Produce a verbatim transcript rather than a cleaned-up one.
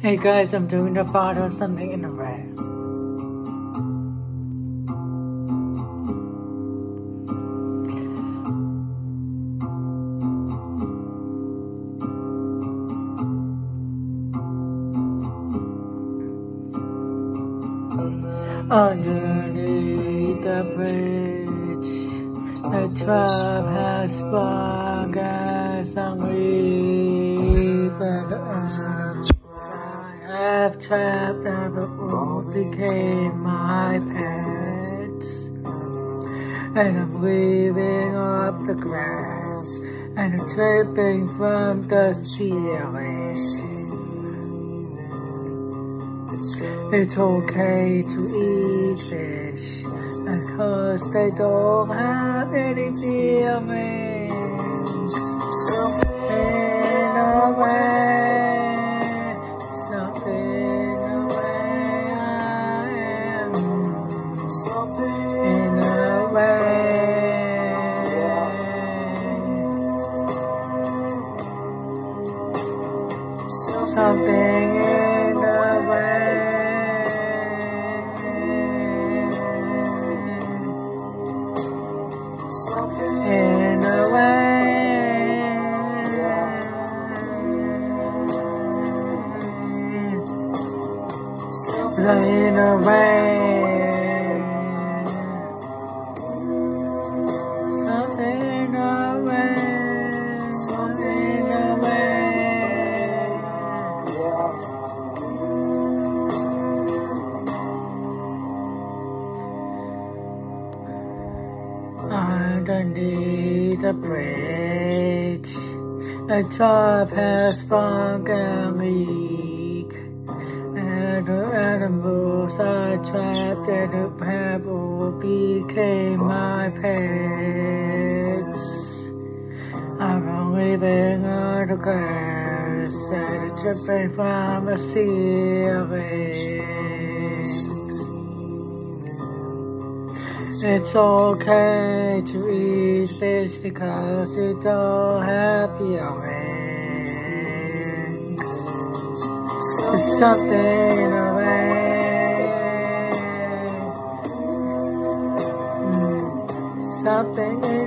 Hey guys, I'm doing the part of something in the way. Underneath the bridge, the tribe has sprung as hungry, but I have trapped and all became my pets. And I'm weaving off the grass, and I'm dripping from the ceiling. It's okay to eat fish, because they don't have any feelings. In a way, something away I am. In a way, something in a way. In a way, in a way, something in a way, something in a way. Underneath the bridge, a tribe has sprung a leak, and the animals are trapped, and the pebble became my pets. I'm living on the grass, and dripping from the ceiling. It's okay to eat fish because you don't have feelings. There's something in a way, mm, something in